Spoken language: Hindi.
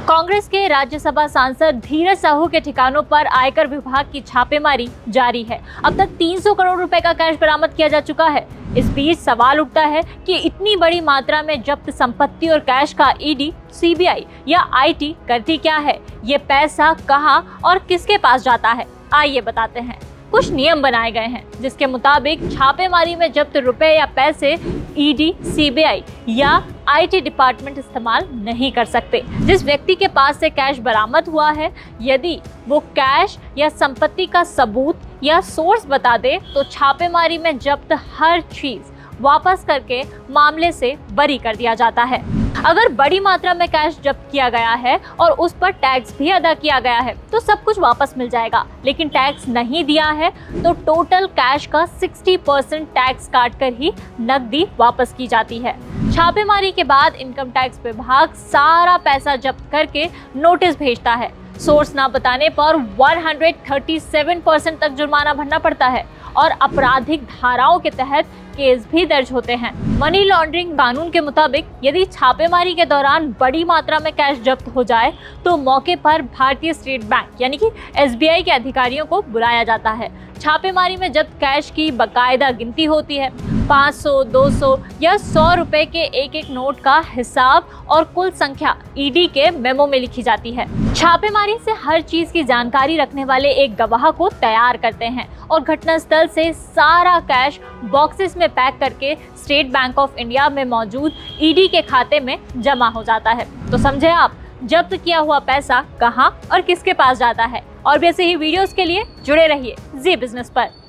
कांग्रेस के राज्यसभा सांसद धीरज साहू के ठिकानों पर आयकर विभाग की छापेमारी जारी है। अब तक 300 करोड़ रुपए का कैश बरामद किया जा चुका है। इस बीच सवाल उठता है कि इतनी बड़ी मात्रा में जब्त संपत्ति और कैश का ईडी, सीबीआई या आईटी करती क्या है? ये पैसा कहां और किसके पास जाता है? आइए बताते हैं। कुछ नियम बनाए गए हैं जिसके मुताबिक छापेमारी में जब्त रुपए या पैसे ईडी, सीबीआई या आईटी डिपार्टमेंट इस्तेमाल नहीं कर सकते। जिस व्यक्ति के पास से कैश बरामद हुआ है, यदि वो कैश या संपत्ति का सबूत या सोर्स बता दे तो छापेमारी में जब्त हर चीज वापस करके मामले से बरी कर दिया जाता है। अगर बड़ी मात्रा में कैश जब्त किया गया है और उस पर टैक्स भी अदा किया गया है तो सब कुछ वापस मिल जाएगा, लेकिन टैक्स नहीं दिया है तो टोटल कैश का 60% टैक्स काट कर ही नकदी वापस की जाती है। छापेमारी के बाद इनकम टैक्स विभाग सारा पैसा जब्त करके नोटिस भेजता है। सोर्स ना बताने पर 137% तक जुर्माना भरना पड़ता है और आपराधिक धाराओं के तहत केस भी दर्ज होते हैं। मनी लॉन्ड्रिंग कानून के मुताबिक यदि छापेमारी के दौरान बड़ी मात्रा में कैश जब्त हो जाए तो मौके पर भारतीय स्टेट बैंक यानी कि एसबीआई के अधिकारियों को बुलाया जाता है। छापेमारी में जब्त कैश की बकायदा गिनती होती है। 500, 200 या 100 रुपए के एक एक नोट का हिसाब और कुल संख्या ईडी के मेमो में लिखी जाती है। छापेमारी से हर चीज की जानकारी रखने वाले एक गवाह को तैयार करते हैं और घटनास्थल से सारा कैश बॉक्सेस में पैक करके स्टेट बैंक ऑफ इंडिया में मौजूद ईडी के खाते में जमा हो जाता है। तो समझे आप, जब्त किया हुआ पैसा कहां और किसके पास जाता है। और भी ऐसे ही वीडियोस के लिए जुड़े रहिए जी बिजनेस पर।